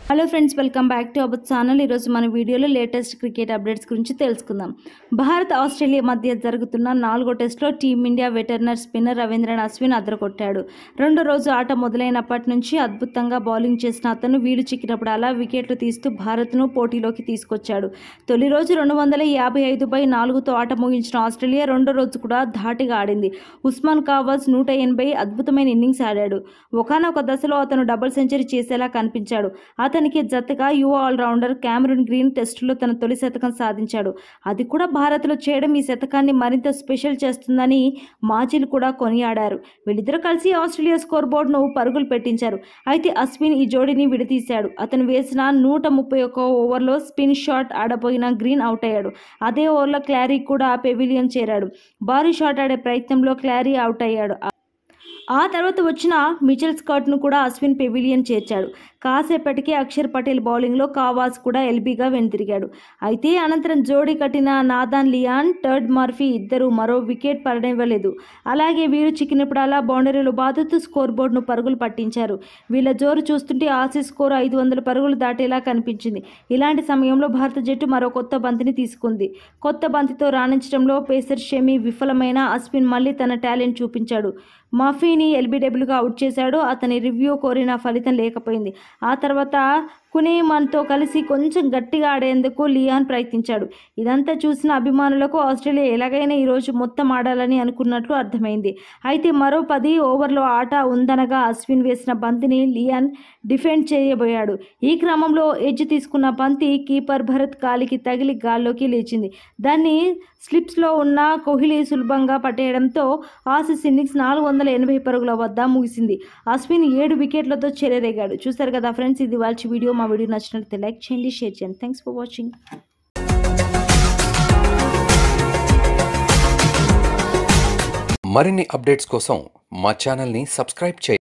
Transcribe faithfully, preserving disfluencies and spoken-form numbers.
Hello friends, welcome back to our channel. ఈరోజు మన వీడియోలో లేటెస్ట్ క్రికెట్ అప్డేట్స్ గురించి తెలుసుకుందాం. భారత్ ఆస్ట్రేలియా మధ్య జరుగుతున్న నాలుగో టెస్టులో team India veteran spinner Ravindran Ashwin అదరగొట్టాడు. రెండో రోజు ఆట మొదలైనప్పటి నుంచి అద్భుతంగా బౌలింగ్ చేసిన అతను వీడు చిక్కినప్పుడు అలా వికెట్లు తీస్తూ భారత్ను పోటీలోకి తీసుకొచ్చాడు. తొలి రోజు రెండు వందల యాభై ఐదు బై నాలుగుతో ఆట ముగించిన ఆస్ట్రేలియా రెండో రోజు కూడా ధాటిగా ఆడింది. ఉస్మాన్ ఖవాజా నూట ఎనభై అద్భుతమైన ఇన్నింగ్స్ ఆడాడు. ఒకానొక దశలో అతను డబుల్ సెంచరీ చేసేలా కనిపించాడు. అతనికి జతగా యువ ఆల్రౌండర్ క్యామరూన్ గ్రీన్ టెస్టులో తన తొలి శతకం సాధించాడు. అది కూడా భారత్లో చేయడం ఈ శతకాన్ని మరింత స్పెషల్ చేస్తుందని మాజీలు కూడా కొనియాడారు. వీళ్ళిద్దరూ కలిసి ఆస్ట్రేలియా స్కోర్ బోర్డును పరుగులు పెట్టించారు. అయితే అశ్విన్ ఈ జోడీని విడదీశాడు. అతను వేసిన నూట ముప్పై ఒక్క ఓవర్లో స్పిన్ షాట్ ఆడబోయిన గ్రీన్ అవుట్ అయ్యాడు. అదే ఓవర్లో క్లారీ కూడా పెవిలియన్ చేరాడు. భారీ షాట్ ఆడే ప్రయత్నంలో క్లారీ అవుట్ అయ్యాడు. ఆ తర్వాత వచ్చిన మిచెల్ స్కాట్ను కూడా అశ్విన్ పెవిలియన్ చేర్చాడు. కాసేపటికి అక్షర్ పటేల్ బౌలింగ్లో ఖవాజా కూడా ఎల్బీగా వెనుతిరిగాడు. అయితే అనంతరం జోడీ కట్టిన నాథాన్ లియాన్, టర్డ్ మర్ఫీ ఇద్దరు మరో వికెట్ పడనివ్వలేదు. అలాగే వీరు చిక్కినప్పుడల్లా బౌండరీలు బాదుతూ స్కోర్ బోర్డును పరుగులు పట్టించారు. వీళ్ళ జోరు చూస్తుంటే ఆసీ స్కోర్ ఐదు వందల పరుగులు దాటేలా కనిపించింది. ఇలాంటి సమయంలో భారత జట్టు మరో కొత్త బంతిని తీసుకుంది. కొత్త బంతితో రాణించడంలో పేసర్ షమి విఫలమైన అశ్విన్ మళ్లీ తన టాలెంట్ చూపించాడు. మఫీని ఎల్బీడబ్ల్యూగా అవుట్ చేశాడు. అతని రివ్యూ కోరిన ఫలితం లేకపోయింది. ఆ తర్వాత కునేమన్తో కలిసి కొంచెం గట్టిగా ఆడేందుకు లియాన్ ప్రయత్నించాడు. ఇదంతా చూసిన అభిమానులకు ఆస్ట్రేలియా ఎలాగైనా ఈరోజు మొత్తం ఆడాలని అనుకున్నట్లు అర్థమైంది. అయితే మరో పది ఓవర్లో ఆట ఉందనగా అశ్విన్ వేసిన బంతిని లియాన్ డిఫెండ్ చేయబోయాడు. ఈ క్రమంలో ఎడ్జ్ తీసుకున్న బంతి కీపర్ భరత్ కాలికి తగిలి గాల్లోకి లేచింది. దాన్ని స్లిప్స్లో ఉన్న కోహ్లీ సులభంగా పట్టేయడంతో ఆసీస్ ఇన్నింగ్స్ నాలుగు వందల ఎనభై పరుగుల వద్ద ముగిసింది. అశ్విన్ ఏడు వికెట్లతో చెలరేగాడు. చూసారు కదా ఫ్రెండ్స్, ఇది వాళ్ళ వీడియో. మా వీడియో నచ్చినట్లయితే లైక్ చేయండి, షేర్ చేయండి. Thanks for watching. మరిన్ని అప్డేట్స్ కోసం మా ఛానల్ని సబ్స్క్రైబ్ చేయండి.